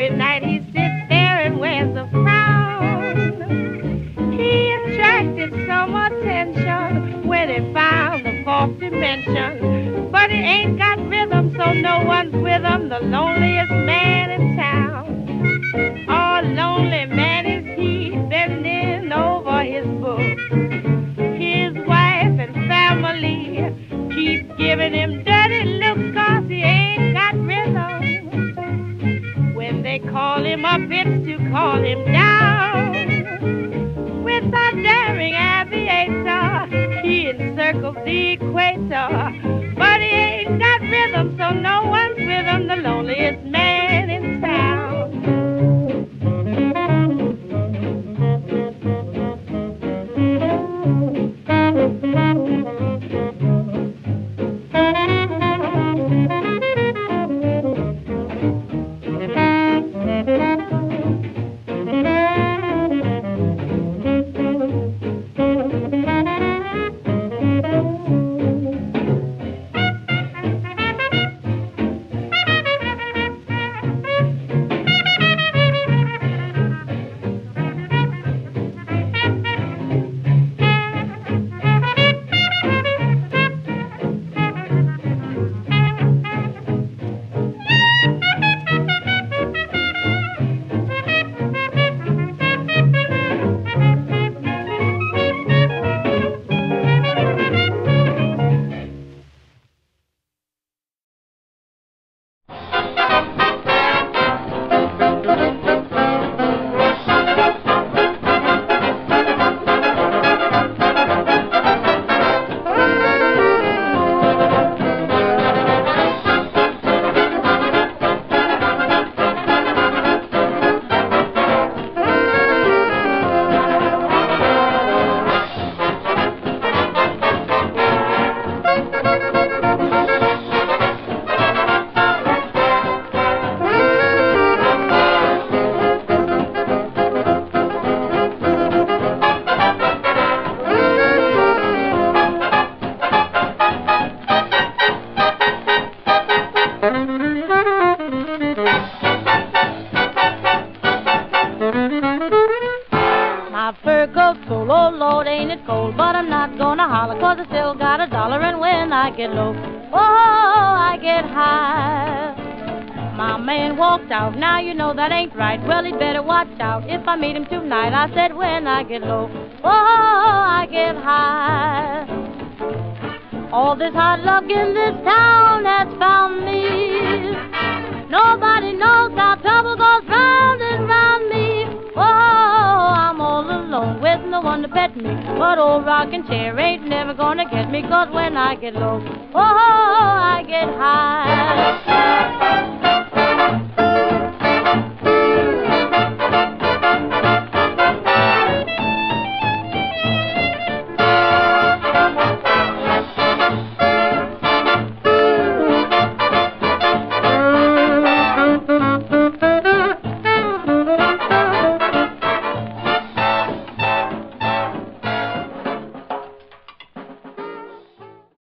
every night he sits there and wears a frown. He attracted some attention when he found the fourth dimension. But he ain't got rhythm, so no one's with him, the loneliest man in town. Oh, lonely man is he, bending over his book. His wife and family keep giving him dirty looks 'cause he ain't got rhythm. When they call him up, it's to call him down. With a daring aviator, he encircles the equator. But he ain't got rhythm, so no one's with him, the loneliest man in town. My fur goes cold, oh Lord, ain't it cold? But I'm not gonna holler 'cause I still got $1. And when I get low, oh, I get high. My man walked out, now you know that ain't right. Well, he'd better watch out if I meet him tonight. I said when I get low, oh, I get high. All this hard luck in this town has found me. Nobody knows how trouble goes round and round me. Oh, I'm all alone with no one to pet me. But old rocking chair ain't never gonna get me. 'Cause when I get low, oh, I get high.